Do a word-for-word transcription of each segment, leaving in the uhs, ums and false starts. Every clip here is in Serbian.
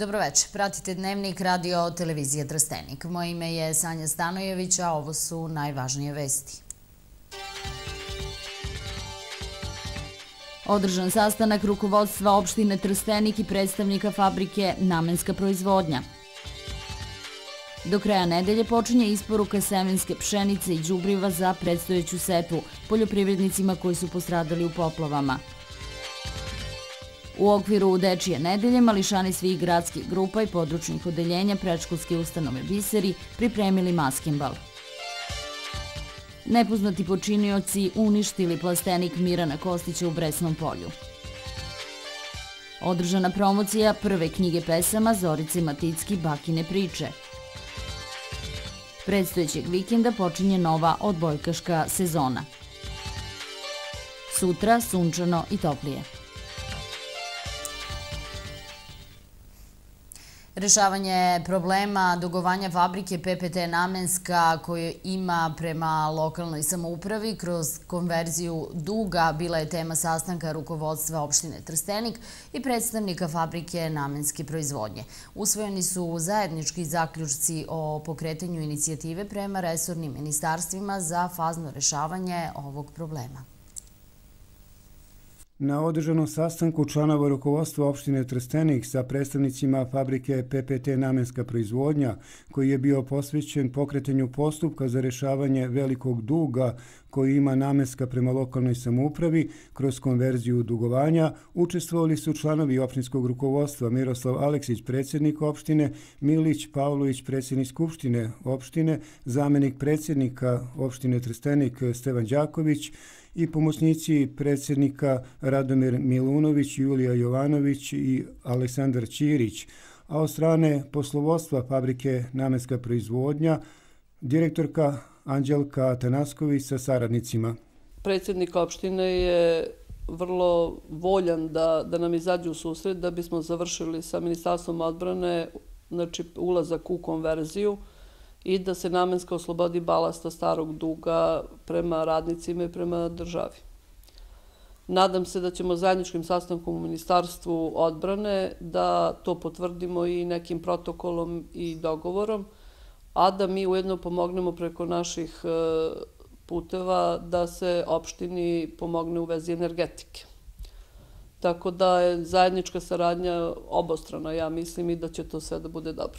Dobroveče, pratite Dnevnik radio televizije Trstenik. Moje ime je Sanja Stanojević, a ovo su najvažnije vesti. Održan sastanak rukovodstva opštine Trstenik i predstavnika fabrike Namenska proizvodnja. Do kraja nedelje počinje isporuka semenske pšenice i đubriva za predstojeću setvu poljoprivrednicima koji su postradali u poplavama. U okviru Dečije nedelje mališani svih gradskih grupa i područnih odeljenja predškolske ustanove Biseri pripremili maskenbal. Nepoznati počinioci uništili plastenik Mirana Kostića u Bresnom polju. Održana promocija prve knjige pesama Zorice Maticki Bakine priče. Predstojećeg vikenda počinje nova odbojkaška sezona. Sutra sunčano i toplije. Rešavanje problema dugovanja fabrike P P T Namenska koje ima prema lokalnoj samoupravi kroz konverziju duga bila je tema sastanka rukovodstva opštine Trstenik i predstavnika fabrike Namenske proizvodnje. Usvojeni su zajednički zaključci o pokretanju inicijative prema resornim ministarstvima za fazno rešavanje ovog problema. Na održanom sastanku članova rukovodstva opštine Trstenik sa predstavnicima fabrike P P T Namenska proizvodnja, koji je bio posvećen pokretanju postupka za rešavanje velikog duga koji ima Namenska prema lokalnoj samoupravi kroz konverziju dugovanja, učestvovali su članovi opštinskog rukovodstva Miroslav Aleksić, predsjednik opštine, Milić Pavlović, predsjednik skupštine opštine, zamenik predsjednika opštine Trstenik Stevan Đaković, i pomoćnici predsjednika Radomir Milunović, Julija Jovanović i Aleksandar Ćirić, a od strane poslovodstva fabrike Namenska proizvodnja direktorka Anđelka Atanasković sa saradnicima. Predsjednik opštine je vrlo voljan da, da nam izađe u susret da bismo završili sa Ministarstvom odbrane, znači ulazak u konverziju, i da se Namenska oslobodi balasta starog duga prema radnicima i prema državi. Nadam se da ćemo zajedničkim sastankom u Ministarstvu odbrane da to potvrdimo i nekim protokolom i dogovorom, a da mi ujedno pomognemo preko naših puteva da se opštini pomogne u vezi energetike. Tako da je zajednička saradnja obostrana, ja mislim, i da će to sve da bude dobro.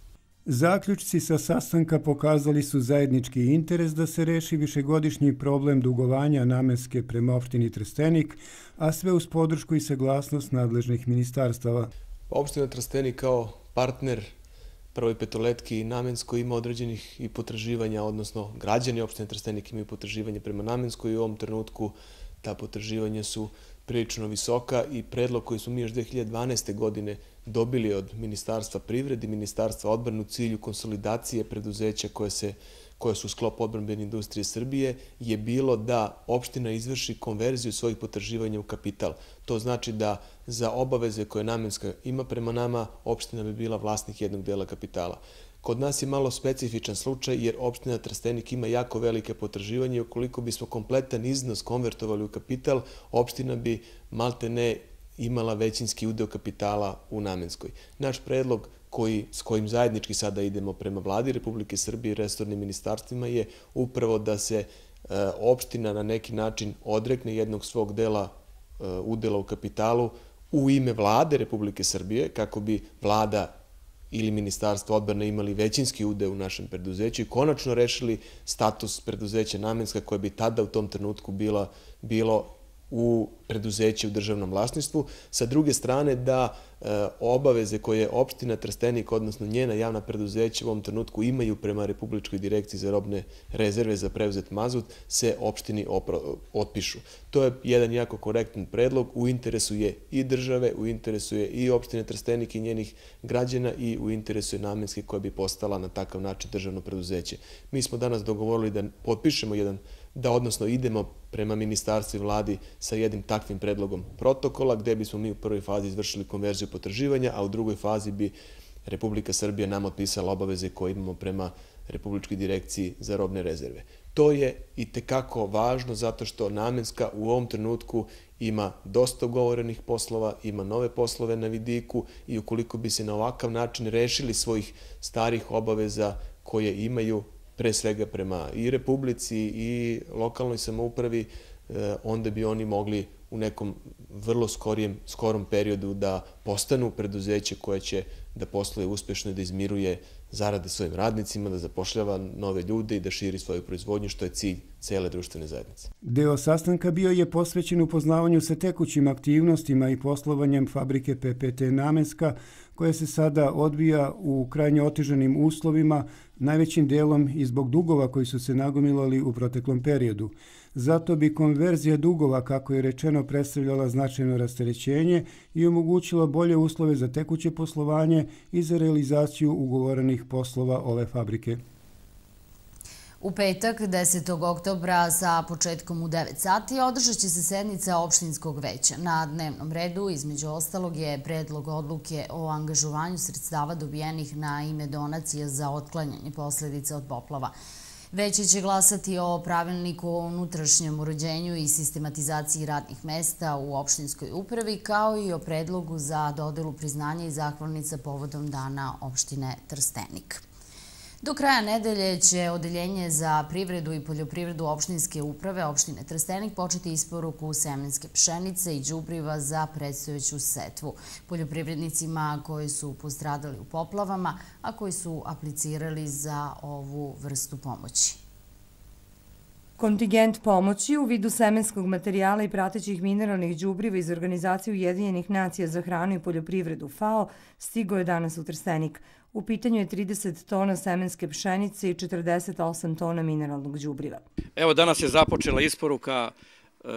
Zaključci sa sastanka pokazali su zajednički interes da se reši višegodišnji problem dugovanja Namenske prema opštini Trstenik, a sve uz podršku i saglasnost nadležnih ministarstava. Opština Trstenik kao partner Prvoj petoletki i Namenskoj ima određenih i potraživanja, odnosno građani opštine Trstenik imaju potraživanje prema Namenskoj i u ovom trenutku ta potraživanja su prilično visoka i predlog koji smo mi još dve hiljade dvanaeste. godine dobili od Ministarstva privrede i Ministarstva odbrane u cilju konsolidacije preduzeća koje, se, koje su sklop odbrambene industrije Srbije je bilo da opština izvrši konverziju svojih potraživanja u kapital. To znači da za obaveze koje Namenska ima prema nama, opština bi bila vlasnik jednog dela kapitala. Kod nas je malo specifičan slučaj jer opština Trstenik ima jako velike potraživanje i ukoliko bismo kompletan iznos konvertovali u kapital, opština bi malte ne imala većinski udeo kapitala u Namenskoj. Naš predlog koji, s kojim zajednički sada idemo prema vladi Republike Srbije i resornim ministarstvima je upravo da se e, opština na neki način odrekne jednog svog dela e, udela u kapitalu u ime vlade Republike Srbije kako bi vlada ili Ministarstvo odbrane imali većinski udeo u našem preduzeću i konačno rešili status preduzeća Namenska koje bi tada u tom trenutku bila, bilo u preduzeće u državnom vlasništvu. Sa druge strane da e, obaveze koje opština Trstenik, odnosno njena javna preduzeća u ovom trenutku imaju prema Republičkoj direkciji za robne rezerve za preuzet mazut se opštini opro, otpišu. To je jedan jako korektan predlog, u interesu je i države, u interesu je i opštine Trstenik i njenih građana i u interesu je Namenske koja bi postala na takav način državno preduzeće. Mi smo danas dogovorili da potpišemo jedan da odnosno idemo prema ministarstvu i vladi sa jednim takvim predlogom protokola gde bismo mi u prvoj fazi izvršili konverziju potraživanja, a u drugoj fazi bi Republika Srbija nam otpisala obaveze koje imamo prema Republičkoj direkciji za robne rezerve. To je itekako važno zato što Namenska u ovom trenutku ima dosta ugovorenih poslova, ima nove poslove na vidiku i ukoliko bi se na ovakav način rešili svojih starih obaveza koje imaju pre svega prema i Republici i lokalnoj samoupravi, onda bi oni mogli u nekom vrlo skorijem, skorom periodu da postanu preduzeće koje će da posluje uspešno i da izmiruje zarade svojim radnicima, da zapošljava nove ljude i da širi svoju proizvodnju, što je cilj cele društvene zajednice. Deo sastanka bio je posvećen upoznavanju sa tekućim aktivnostima i poslovanjem fabrike P P T Namenska, koja se sada odvija u krajnje otežanim uslovima, najvećim delom i zbog dugova koji su se nagomilali u proteklom periodu. Zato bi konverzija dugova, kako je rečeno, predstavljala značajno rasterećenje i omogućila bolje uslove za tekuće poslovanje i za realizaciju ugovorenih poslova ove fabrike. U petak, desetog oktobra, sa početkom u devet sati, održat će se sednica opštinskog veća. Na dnevnom redu, između ostalog, je predlog odluke o angažovanju sredstava dobijenih na ime donacija za otklanjanje posledica od poplava. Veće će glasati o pravilniku o unutrašnjem uređenju i sistematizaciji radnih mesta u opštinskoj upravi, kao i o predlogu za dodelu priznanja i zahvalnica povodom dana opštine Trstenik. Do kraja nedelje će Odeljenje za privredu i poljoprivredu opštinske uprave opštine Trstenik početi isporuku semenske pšenice i đubriva za predstojeću setvu poljoprivrednicima koji su postradali u poplavama, a koji su aplicirali za ovu vrstu pomoći. Kontingent pomoći u vidu semenskog materijala i pratećih mineralnih đubriva iz Organizacije Ujedinjenih nacija za hranu i poljoprivredu FAO stigao je danas u Trstenik. U pitanju je trideset tona semenske pšenice i četrdeset osam tona mineralnog đubriva. Evo, danas je započela isporuka e,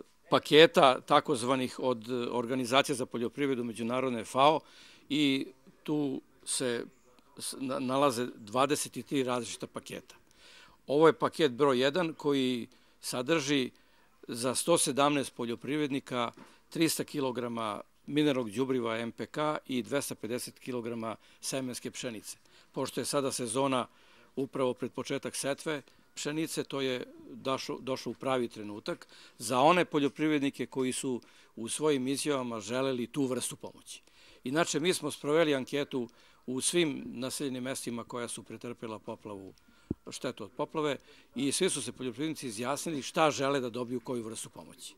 paketa takozvanih od Organizacije za poljoprivredu međunarodne FAO i tu se nalaze dvadeset tri različita paketa. Ovo je paket broj jedan koji sadrži za sto sedamnaest poljoprivrednika trista kilograma mineralnog đubriva M P K i dvesta pedeset kilograma semenske pšenice. Pošto je sada sezona upravo pred početak setve pšenice, to je došlo u pravi trenutak za one poljoprivrednike koji su u svojim izjavama želeli tu vrstu pomoći. Inače, mi smo sproveli anketu u svim naseljenim mestima koja su pretrpela poplavu, štetu od poplave, i svi su se poljoprivrednici izjasnili šta žele da dobiju koju vrstu pomoći.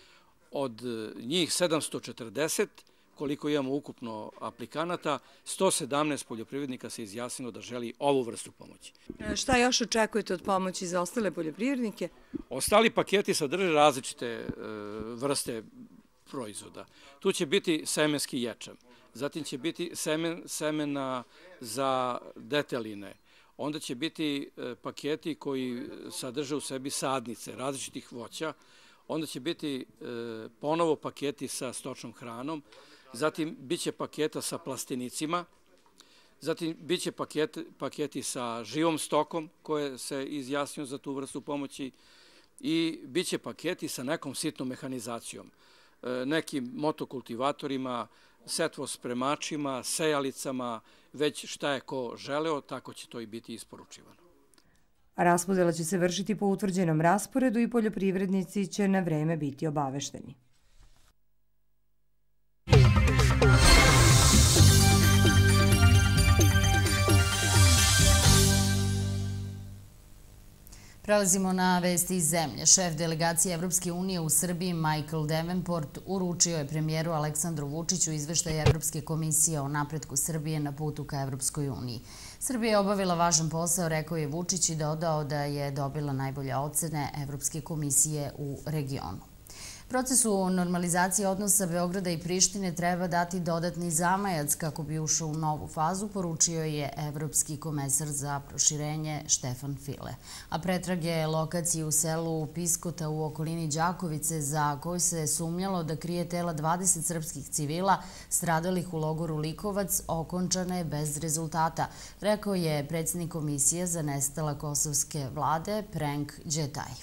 Od njih sedamsto četrdeset, koliko imamo ukupno aplikanata, sto sedamnaest poljoprivrednika se izjasnilo da želi ovu vrstu pomoći. Šta još očekujete od pomoći za ostale poljoprivrednike? Ostali paketi sadrže različite vrste proizvoda. Tu će biti semenski ječam, zatim će biti semena za deteline, onda će biti paketi koji sadrže u sebi sadnice različitih voća, onda će biti ponovo paketi sa stočnom hranom, zatim bit će paketa sa plastenicima, zatim bit će paketi sa živom stokom koje se izjasnio za tu vrstu pomoći i bit će paketi sa nekom sitnom mehanizacijom, nekim motokultivatorima, setvospremačima, sejalicama, već šta je ko želeo, tako će to i biti isporučivano. Raspodela će se vršiti po utvrđenom rasporedu i poljoprivrednici će na vreme biti obavešteni. Prelazimo na vesti iz zemlje. Šef delegacije Evropske unije u Srbiji Michael Davenport uručio je premijeru Aleksandru Vučiću izveštaj Evropske komisije o napretku Srbije na putu ka Evropskoj uniji. Srbija je obavila važan posao, rekao je Vučić, i dodao da je dobila najbolje ocene Evropske komisije u regionu. Procesu normalizacije odnosa Beograda i Prištine treba dati dodatni zamajac kako bi ušao u novu fazu, poručio je evropski komesar za proširenje Štefan File. A pretrage lokacije u selu Piskota u okolini Đakovice, za koju se sumnjalo da krije tela dvadeset srpskih civila stradalih u logoru Likovac, okončane bez rezultata, rekao je predsjednik Komisije za nestala kosovske vlade Prenk Đetaj.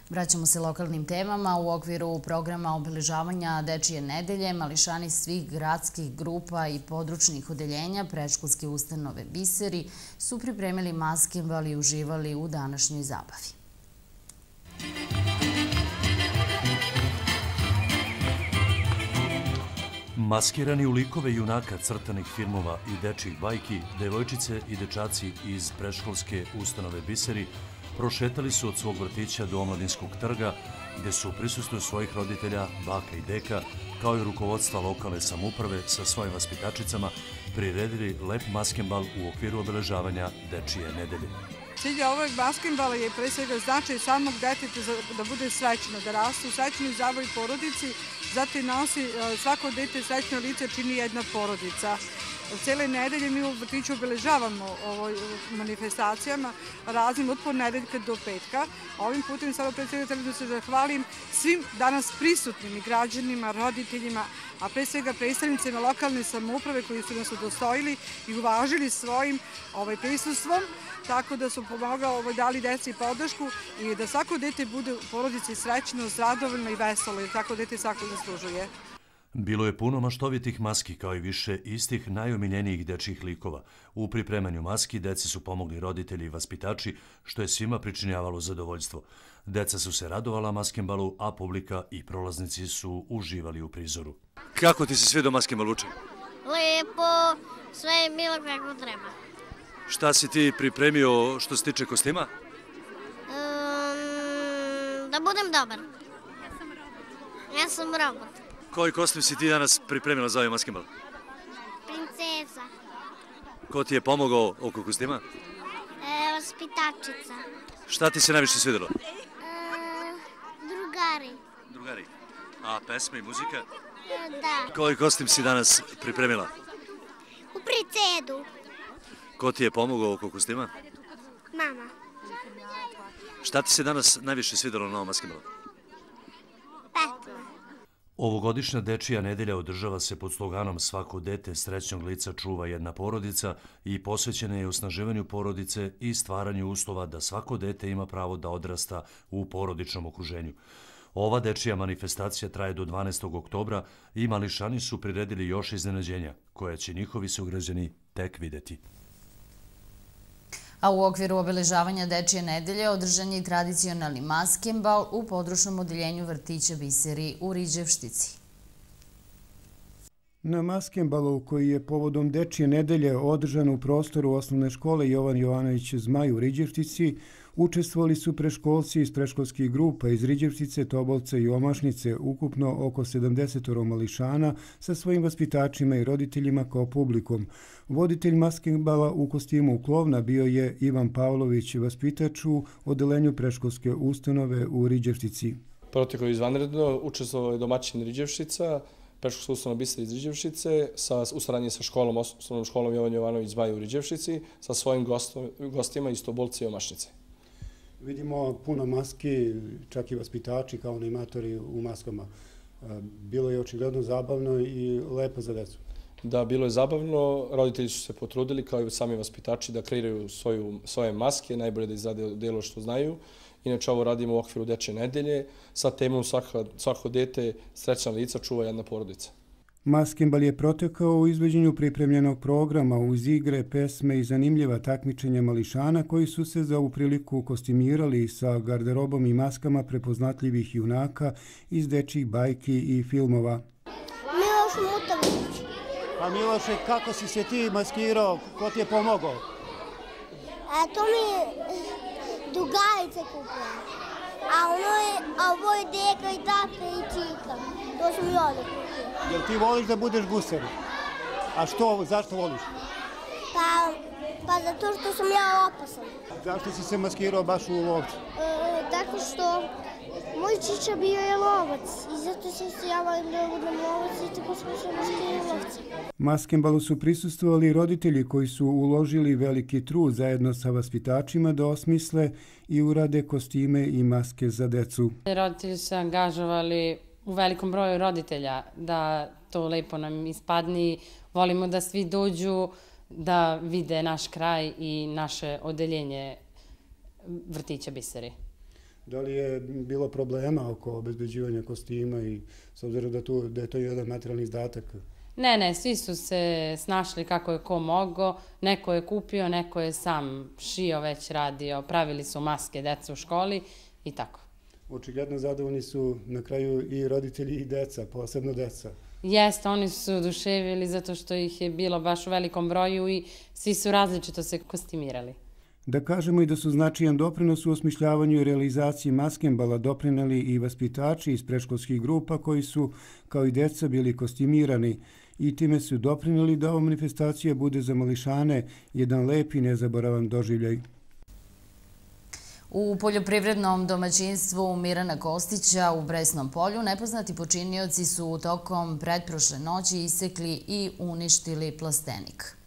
Vraćamo se lokalnim temama. U okviru programa obeležavanja Dečije nedelje mališani svih gradskih grupa i područnih odeljenja predškolske ustanove Biseri su pripremili maskenbal i uživali u današnjoj zabavi. Maskirani u likove junaka crtanih filmova i dečjih bajki, devojčice i dečaci iz predškolske ustanove Biseri prošetali su od svog vrtića do Omladinskog trga, gde su u prisustvu svojih roditelja, baka i deka, kao i rukovodstva lokalne samouprave sa svojim vaspitačicama, priredili lep maskenbal u okviru obeležavanja Dečije nedelje. Cilj ovog maskenbala je pre svega značaj samog deteta da bude srećno, da raste u srećnoj zabavi porodici, zato i nosi svako dete srećno lice čini jedna porodica. Cele nedelje mi u vrtiću obeležavamo ovoj manifestacijama raznim od ponedeljka do petka. Ovim putem sada pre svega treba da se zahvalim svim danas prisutnim građanima, roditeljima, a pre svega predstavnicima lokalne samouprave koji su nas udostojili i uvažili svojim prisustvom, tako da su pomogao, dali deci podršku i da svako dete bude u porodici srećno, zadovoljno i veselo, jer tako dete svako zaslužuje. Bilo je puno maštovitih maski, kao i više istih najomiljenijih dečjih likova. U pripremanju maski deci su pomogli roditelji i vaspitači, što je svima pričinjavalo zadovoljstvo. Deca su se radovala maskenbalu, a publika i prolaznici su uživali u prizoru. Kako ti se sviđa maskenbal uče? Lepo, sve je bilo kako treba. Šta si ti pripremio što se tiče kostima? Da budem dobar. Ja sam robot. Koji kostim si ti danas pripremila za ovaj maskenbal? Princeza. Ko ti je pomogao oko kostima? Vaspitačica. Šta ti se najviše svidjelo? Drugari. Drugari. A pesme i muzika? Da. Koji kostim si danas pripremila? U princedu. Ko ti je pomogao oko kostima? Mama. Šta ti se danas najviše svidjelo na ovom maskenbalu? Petma. Ovogodišnja Dečija nedelja održava se pod sloganom Svako dete srećnog lica čuva jedna porodica i posvećena je osnaživanju porodice i stvaranju uslova da svako dete ima pravo da odrasta u porodičnom okruženju. Ova dečija manifestacija traje do dvanaestog oktobra i mališani su priredili još iznenađenja, koja će njihovi sugrađani tek videti. A u okviru obeležavanja Dečije nedelje održan je i tradicionalni maskenbal u područnom odeljenju vrtića Biseri u Riđevštici. Na maskenbalu koji je povodom Dečije nedelje održan u prostoru osnovne škole Jovan Jovanović Zmaj u Riđevštici, učestvovali su preškolci iz preškolskih grupa iz Riđevštice, Tobolca i Omašnice, ukupno oko sedamdeset mališana sa svojim vaspitačima i roditeljima kao publikom. Voditelj maskenbala u kostimu klovna bio je Ivan Pavlović, vaspitač u odelenju preškolske ustanove u Riđevštici. Proteklo je izvanredno, učestvovao je domaćin Riđevštica, predškolska ustanova Biseri iz Riđevštice, u saradnji sa školom, osnovnom školom Jovan Jovanović Zmaj u Riđevštici, sa svojim gostima iz Tobolca i Omašnice. Vidimo puno maski, čak i vaspitači kao animatori u maskama. Bilo je očigledno zabavno i lepo za decu. Da, bilo je zabavno. Roditelji su se potrudili, kao i sami vaspitači, da kreiraju svoje maske, najbolje da izrade delo što znaju. Inače, ovo radimo u okviru Dečje nedelje sa temom svako dete srećna lica čuva jedna porodica. Maskenbal je protekao u izvođenju pripremljenog programa uz igre, pesme i zanimljiva takmičenja mališana koji su se za ovu priliku kostimirali sa garderobom i maskama prepoznatljivih junaka iz dečjih bajki i filmova. Miloš Mutović. Pa Miloše, kako si se ti maskirao? Ko ti je pomogao? A to mi je drugarice kupila. A ovo je deka i tata i čika. To su mi ovdje kupili. Jel ti voliš da budeš gusar? A što, zašto voliš? Pa, pa zato što sam ja opasan. Zašto si se maskirao baš u lovcu? E, tako što moj čiča bio je lovac i zato sam se ja volim da budem lovac i tako smo se maskirali lovci. Maskenbalu su prisustvovali roditelji koji su uložili veliki trud zajedno sa vaspitačima da osmisle i urade kostime i maske za decu. Roditelji su se angažovali u velikom broju roditelja da to lepo nam ispadni. Volimo da svi dođu da vide naš kraj i naše odeljenje vrtića Biseri. Da li je bilo problema oko obezbeđivanja kostima i s obzirom da, tu, da je to jedan materijalni izdatak? Ne, ne, svi su se snašli kako je ko mogao, neko je kupio, neko je sam šio, već radio, pravili su maske deca u školi i tako. Očigledno zadovoljni su na kraju i roditelji i deca, posebno deca. Jeste, oni su se oduševili zato što ih je bilo baš u velikom broju i svi su različito se kostimirali. Da kažemo i da su značajan doprinos u osmišljavanju i realizaciji maskembala doprineli i vaspitači iz predškolskih grupa koji su, kao i deca, bili kostimirani i time su doprineli da ova manifestacija bude za mališane jedan lep i nezaboravan doživljaj. U poljoprivrednom domaćinstvu Mirana Kostića u Bresnom polju nepoznati počinioci su tokom pretprošle noći isekli i uništili plastenik.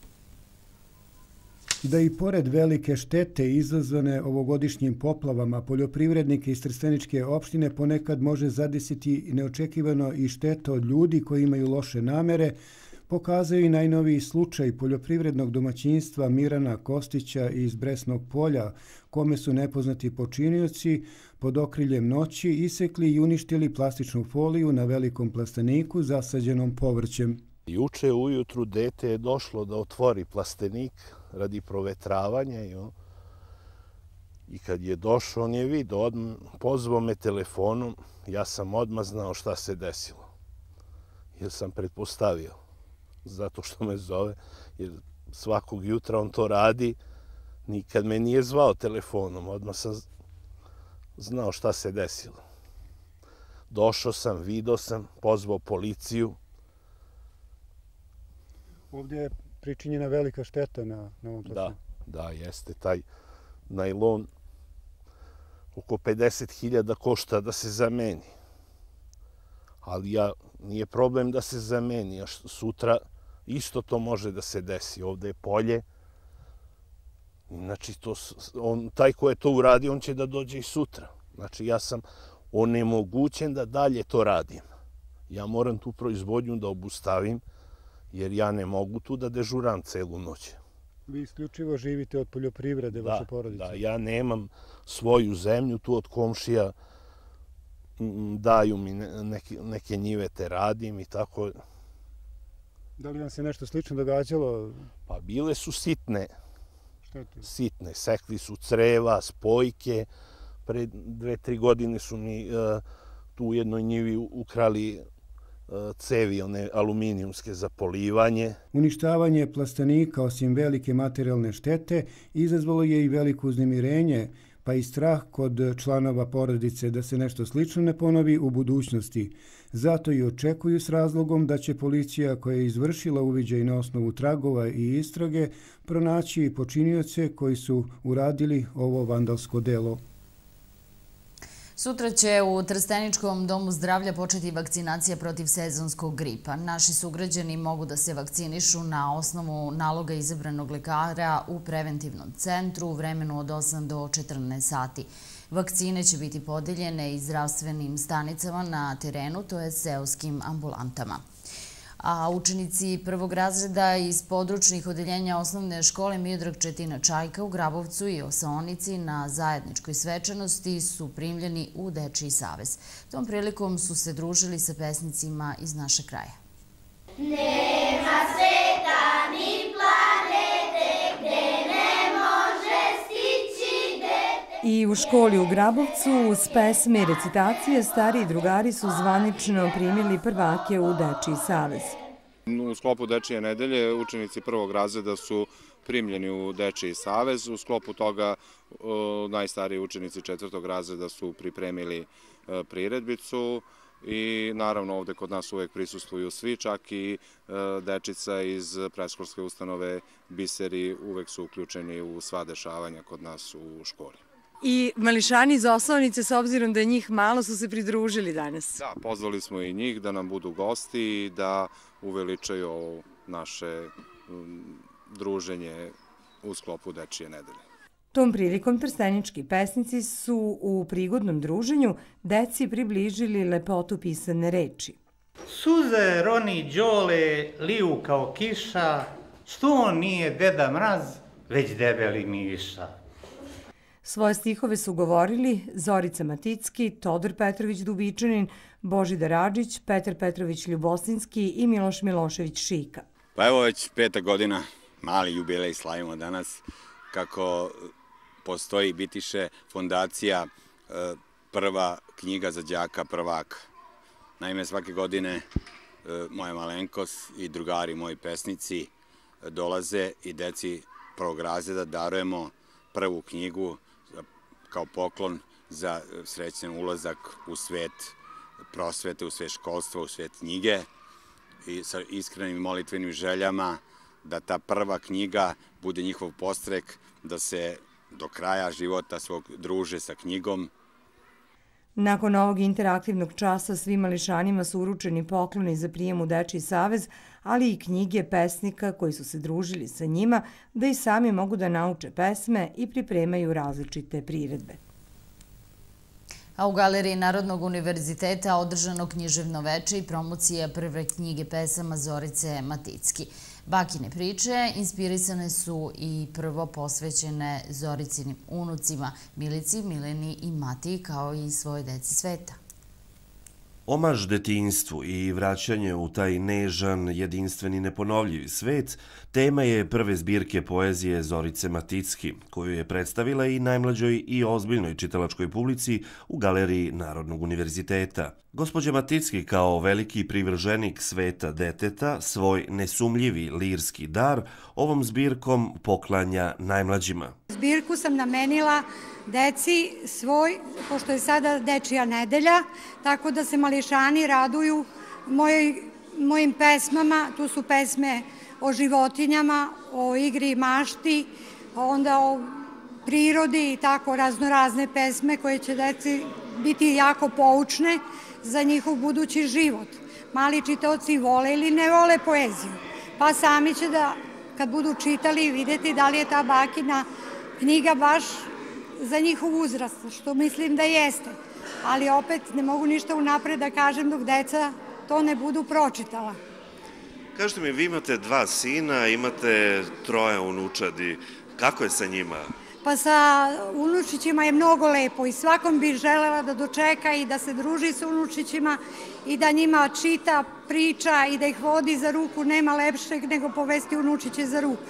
Da i pored velike štete izazvane ovogodišnjim poplavama, poljoprivrednike iz Trsteničke opštine ponekad može zadesiti neočekivano i šteta od ljudi koji imaju loše namere, pokazaju i najnoviji slučaj poljoprivrednog domaćinstva Mirana Kostića iz Bresnog polja, kome su nepoznati počinioci pod okriljem noći isekli i uništili plastičnu foliju na velikom plasteniku zasađenom povrćem. Juče ujutru dete je došlo da otvori plastenik radi provetravanja i, on, i kad je došao on je vidio, pozvao me telefonom, ja sam odmah znao šta se desilo. Jer sam pretpostavio, zato što me zove, jer svakog jutra on to radi, nikad me nije zvao telefonom, odmah sam znao šta se desilo. Došao sam, vidio sam, pozvao policiju. Ovdje je pričinjena velika šteta na, na ovom plasteniku. Da, da, jeste. Taj najlon oko pedeset hiljada košta da se zameni. Ali ja, nije problem da se zameni, a sutra isto to može da se desi. Ovdje je polje. Znači, to, on, taj ko je to uradio, on će da dođe i sutra. Znači, ja sam onemogućen da dalje to radim. Ja moram tu proizvodnju da obustavim, jer ja ne mogu tu da dežuram celu noć. Vi isključivo živite od poljoprivrede, vaše porodice? Da, ja nemam svoju zemlju, tu od komšija daju mi neke, neke njivete, radim i tako. Da li vam se nešto slično događalo? Pa bile su sitne. Sitne. Sekli su creva, spojke. Pre dve, tri godine su mi uh, tu u jednoj njivi ukrali cevi, one aluminijumske za polivanje. Uništavanje plastenika, osim velike materijalne štete, izazvalo je i veliko uznemirenje, pa i strah kod članova porodice da se nešto slično ne ponovi u budućnosti. Zato i očekuju s razlogom da će policija koja je izvršila uviđaj na osnovu tragova i istrage pronaći počinioce koji su uradili ovo vandalsko delo. Sutra će u Trsteničkom domu zdravlja početi vakcinacija protiv sezonskog gripa. Naši sugrađani mogu da se vakcinišu na osnovu naloga izabranog lekara u preventivnom centru u vremenu od osam do četrnaest sati. Vakcine će biti podeljene i zdravstvenim stanicama na terenu, to je seoskim ambulantama. A učenici prvog razreda iz područnih odeljenja osnovne škole Miodrag Četina Čajka u Grabovcu i Osaonici na zajedničkoj svečanosti su primljeni u Dečiji savez. Tom prilikom su se družili sa pesnicima iz našeg kraja. Nema sveta ni planete gde ne može stići dete. I u školi u Grabovcu uz pesme i recitacije stariji drugari su zvanično primili prvake u Dečiji savez. U sklopu Dečije nedelje učenici prvog razreda su primljeni u Dečiji savez. U sklopu toga najstariji učenici četvrtog razreda su pripremili priredbicu i naravno ovde kod nas uvek prisustvuju svi, čak i dečica iz predškolske ustanove Biseri uvek su uključeni u sva dešavanja kod nas u školi. I mališani iz Osovnice, s obzirom da je njih malo, su se pridružili danas. Da, pozvali smo i njih da nam budu gosti i da uveličaju naše druženje u sklopu Dečije nedelje. Tom prilikom trstenički pesnici su u prigodnom druženju deci približili lepotu pisane reči. Suze roni đole liju kao kiša, što on nije Deda Mraz, već debeli Miša. Svoje stihove su govorili Zorica Maticki, Todor Petrović Dubičanin, Božidar Adžić, Petar Petrović Ljubosinski i Miloš Milošević Šika. Pa evo već peta godina, mali jubilej slavimo danas, kako postoji Bitiše fondacija prva knjiga za đaka prvaka. Naime, svake godine moja malenkost i drugari, moji pesnici dolaze i deci prvog razreda darujemo prvu knjigu kao poklon za srećan ulazak u svet prosvete, u svet školstva, u svet knjige i sa iskrenim molitvenim željama da ta prva knjiga bude njihov podstrek da se do kraja života svog druže sa knjigom. Nakon ovog interaktivnog časa svim mališanima su uručeni pokloni za prijem u Dečiji savez, ali i knjige pesnika koji su se družili sa njima, da i sami mogu da nauče pesme i pripremaju različite priredbe. A u Galeriji Narodnog univerziteta održano književno veče i promocija prve knjige pesama Zorice Maticki. Bakine priče inspirisane su i prvo posvećene Zoricinim unucima Milici, Mileni i Matiji, kao i svoje deci sveta. Omaž detinjstvu i vraćanje u taj nežan, jedinstveni, neponovljivi svet tema je prve zbirke poezije Zorice Maticki, koju je predstavila i najmlađoj i ozbiljnoj čitalačkoj publici u Galeriji Narodnog univerziteta. Gospođa Maticki kao veliki privrženik sveta deteta svoj nesumljivi lirski dar ovom zbirkom poklanja najmlađima. Zbirku sam namenila deci svoj, pošto je sada Dečija nedelja, tako da se mališani raduju mojim pesmama. Tu su pesme o životinjama, o igri i mašti, onda o prirodi i tako raznorazne pesme koje će deci biti jako poučne za njihov budući život. Mali čitaoci vole ili ne vole poeziju, pa sami će da, kad budu čitali, videti da li je ta bakina knjiga baš za njihov uzrast, što mislim da jeste. Ali opet ne mogu ništa unapred da kažem dok deca to ne budu pročitala. Kažete mi, vi imate dva sina, imate troje unučadi. Kako je sa njima? Pa sa unučićima je mnogo lepo i svakom bi želela da dočeka i da se druži sa unučićima i da njima čita, priča i da ih vodi za ruku. Nema lepšeg nego povesti unučiće za ruku.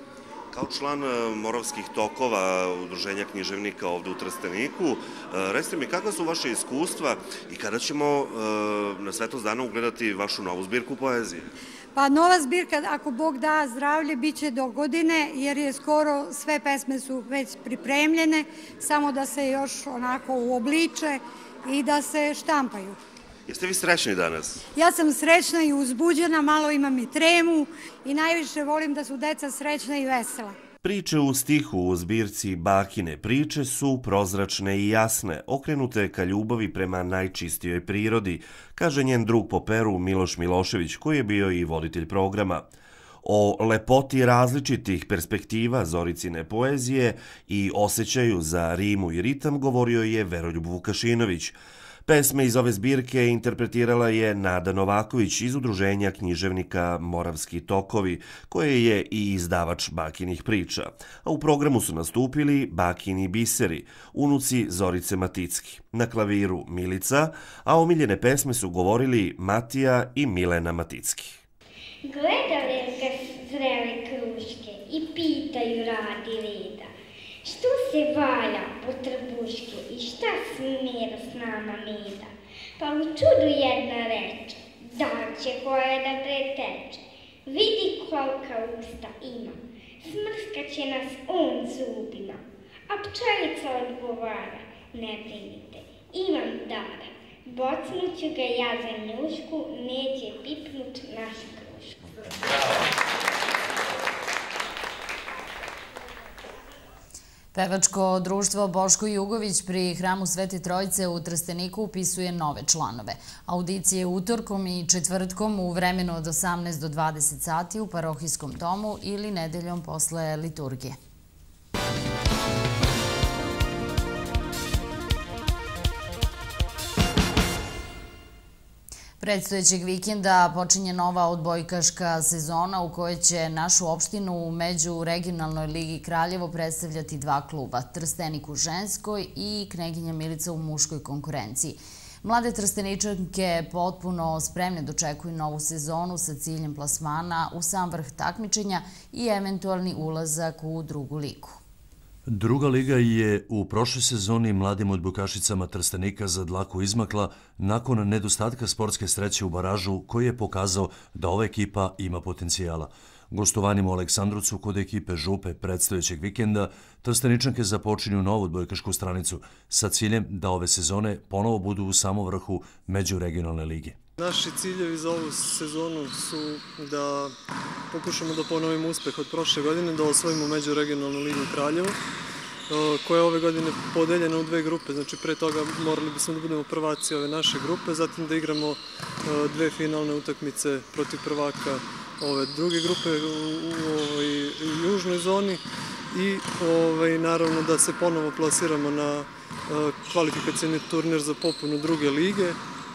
Kao član Moravskih tokova, udruženja književnika ovde u Trsteniku, recite mi kakva su vaše iskustva i kada ćemo na Svetlost dana ugledati vašu novu zbirku poezije? Pa nova zbirka, ako Bog da zdravlje, bit će do godine, jer je skoro sve pesme su već pripremljene, samo da se još onako uobliče i da se štampaju. Jeste vi srećni danas? Ja sam srećna i uzbuđena, malo imam i tremu i najviše volim da su deca srećna i vesela. Priče u stihu u zbirci Bakine priče su prozračne i jasne, okrenute ka ljubavi prema najčistijoj prirodi, kaže njen drug po peru Miloš Milošević, koji je bio i voditelj programa. O lepoti različitih perspektiva Zoricine poezije i osjećaju za rimu i ritam govorio je Veroljub Vukašinović. Pesme iz ove zbirke interpretirala je Nada Novaković iz udruženja književnika Moravski tokovi, koje je i izdavač Bakinih priča. A u programu su nastupili Bakini biseri, unuci Zorice Maticki, na klaviru Milica, a omiljene pesme su govorili Matija i Milena Maticki. Gledale ga zrele kruške i pitaju radi reda. Što se valja po trbuške i šta smira s nama meda? Pa u čudu jedna reče, da će koja da preteče. Vidi kolika usta ima, smrskat će nas on zubima. A pčelica odgovara, ne brinite, imam dara. Bocnuću ga ja za njušku, neće pipnut našu krušku. Pevačko društvo Boško Jugović pri Hramu Svete Trojice u Trsteniku upisuje nove članove. Audicije utorkom i četvrtkom u vremenu od osamnaest do dvadeset sati u parohijskom domu ili nedeljom posle liturgije. Predstojećeg vikenda počinje nova odbojkaška sezona u kojoj će našu opštinu u međuregionalnoj ligi Kraljevo predstavljati dva kluba, Trstenik u ženskoj i Kneginja Milica u muškoj konkurenciji. Mlade trsteničanke potpuno spremne dočekuju novu sezonu sa ciljem plasmana u sam vrh takmičenja i eventualni ulazak u drugu ligu. Druga liga je u prošloj sezoni mladim odbojkašicama Trstenika za dlaku izmakla nakon nedostatka sportske sreće u baražu koji je pokazao da ova ekipa ima potencijala. Gostovanjem u Aleksandrovcu kod ekipe Župe predstojećeg vikenda Trsteničanke započinju novu odbojkašku stranicu sa ciljem da ove sezone ponovo budu u samom vrhu međuregionalne lige. Naši ciljevi za ovu sezonu su da pokušamo da ponovimo uspeh od prošle godine, da osvojimo međuregionalnu ligu Kraljevo, koja je ove godine podeljena u dve grupe. Znači, pre toga morali bismo da budemo prvaci ove naše grupe, zatim da igramo dve finalne utakmice protiv prvaka ove druge grupe u južnoj zoni i naravno da se ponovo plasiramo na kvalifikacijni turnir za popunu druge lige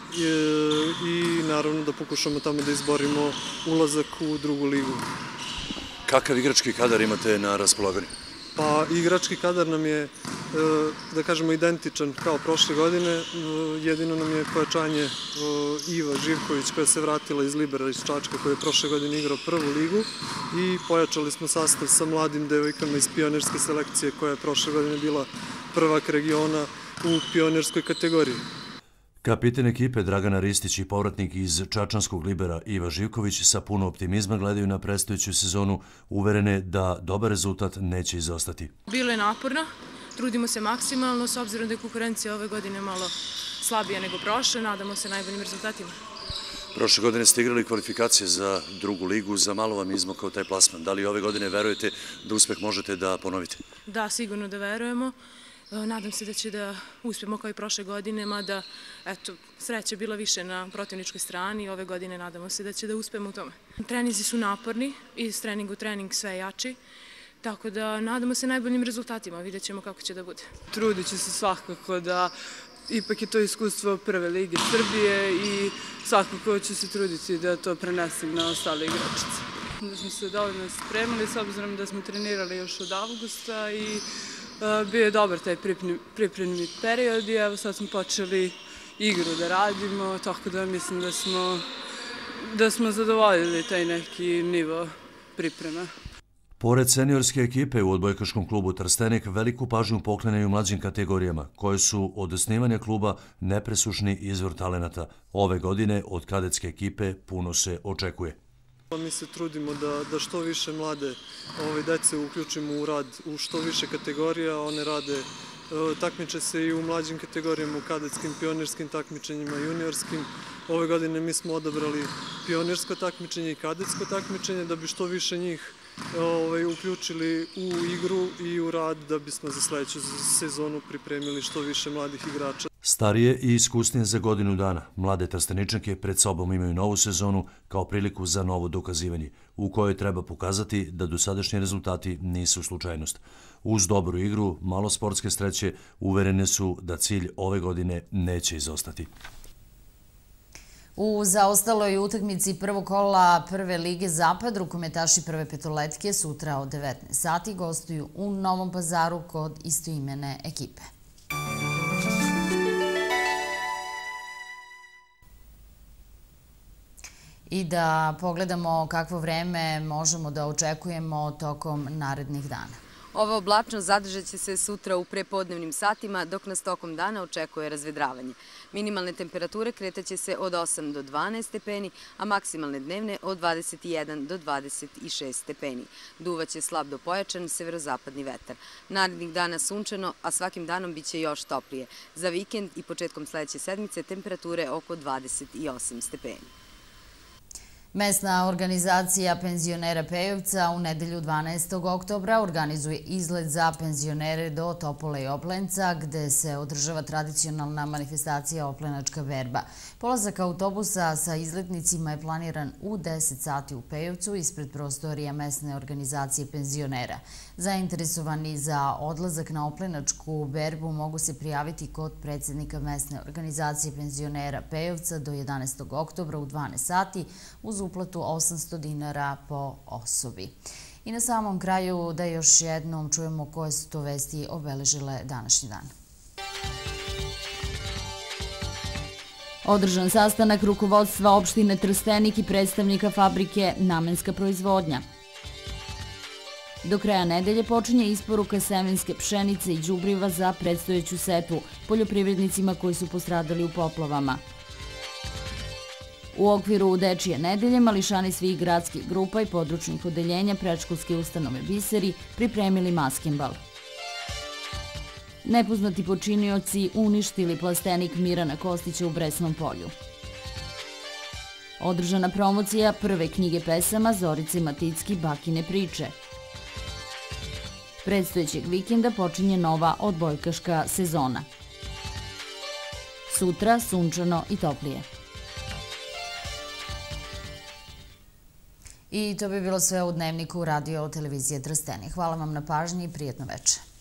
i naravno da pokušamo tamo da izborimo ulazak u drugu ligu. Kakav igrački kadar imate na raspolaganju? Pa igrački kadar nam je, da kažemo, identičan kao prošle godine. Jedino nam je pojačanje Iva Živković koja se vratila iz Libera iz Čačka, koja je prošle godine igrao prvu ligu, i pojačali smo sastav sa mladim devojkama iz pionirske selekcije koja je prošle godine bila prvak regiona u pionirskoj kategoriji. Kapitan ekipe Dragana Ristić i povratnik iz Čačanskog Libera Iva Živković sa puno optimizma gledaju na predstojeću sezonu, uverene da dobar rezultat neće izostati. Bilo je naporno, trudimo se maksimalno, s obzirom da je konkurencija ove godine malo slabija nego prošle, nadamo se najboljim rezultatima. Prošle godine ste igrali kvalifikacije za drugu ligu, za malo vam izmakao taj plasman. Da li ove godine verujete da uspeh možete da ponovite? Da, sigurno da verujemo. Nadam se da će da uspemo kao i prošle godine, mada sreća je bila više na protivničkoj strani. Ove godine nadamo se da će da uspemo u tome. Trenizi su naporni, iz treninga u trening sve jači, tako da nadamo se najboljim rezultatima, vidjet ćemo kako će da bude. Trudit ću se svakako da ipak je to iskustvo prve lige Srbije i svakako ću se truditi da to prenesem na ostale igračice. Da smo se dovoljno spremili s obzirom da smo trenirali još od avgusta i bio je dobar taj pripremni period i evo sad smo počeli igru da radimo, tako da mislim da smo zadovoljili taj neki nivo pripreme. Pored seniorske ekipe u odbojkaškom klubu Trstenik veliku pažnju poklanjaju mlađim kategorijama, koje su od osnivanja kluba nepresušni izvor talenata. Ove godine od kadetske ekipe puno se očekuje. Mi se trudimo da što više mlade dece uključimo u rad u što više kategorija. One rade, takmiče se i u mlađim kategorijama, u kadetskim, pionirskim takmičenjima, juniorskim. Ove godine mi smo odabrali pionirsko takmičenje i kadetsko takmičenje da bi što više njih uključili u igru i u rad, da bismo za sledeću sezonu pripremili što više mladih igrača. Starije i iskusnije za godinu dana, mlade Trsteničanke pred sobom imaju novu sezonu kao priliku za novo dokazivanje, u kojoj treba pokazati da dosadašnji rezultati nisu slučajnost. Uz dobru igru, malo sportske sreće, uverene su da cilj ove godine neće izostati. U zaostaloj utakmici prvog kola Prve lige Zapad rukometaši Prve petoletke sutra od devetnaest sati gostuju u Novom Pazaru kod istoimene ekipe. I da pogledamo kakvo vreme možemo da očekujemo tokom narednih dana. Ova oblačnost zadržat će se sutra u prepodnevnim satima, dok nas tokom dana očekuje razvedravanje. Minimalne temperature kretaće se od osam do dvanaest stepeni, a maksimalne dnevne od dvadeset jedan do dvadeset šest stepeni. Duvaće slab do pojačan severozapadni vetar. Narednih dana sunčano, a svakim danom biće još toplije. Za vikend i početkom sledeće sedmice temperature oko dvadeset osam stepeni. Mesna organizacija penzionera Pejevca u nedelju dvanaestog oktobra organizuje izlet za penzionere do Topole i Oplenca, gde se održava tradicionalna manifestacija Oplenačka berba. Polazak autobusa sa izletnicima je planiran u deset sati u Pejevcu ispred prostorija mesne organizacije penzionera. Zainteresovani za odlazak na Oplenačku berbu mogu se prijaviti kod predsjednika mesne organizacije penzionera Pejevca do jedanaestog oktobra u dvanaest sati uz uplatu osamsto dinara po osobi. I na samom kraju da još jednom čujemo koje su to vesti obeležile današnji dan. Održan sastanak rukovodstva opštine Trstenik i predstavnika fabrike Namenska proizvodnja. Do kraja nedelje počinje isporuka semenske pšenice i đubriva za predstojeću setvu poljoprivrednicima koji su postradali u poplavama. U okviru Dečije nedelje mališani svih gradskih grupa i područnih odeljenja predškolske ustanove Biseri pripremili maskembal. Nepoznati počinioci uništili plastenik Mirana Kostića u Bresnom polju. Održana promocija prve knjige pesama Zorice Maticki Bakine priče. Predstojećeg vikenda počinje nova odbojkaška sezona. Sutra sunčano i toplije. I to bi bilo sve u Dnevniku radio televizije Trstenik. Hvala vam na pažnji i prijetno večer.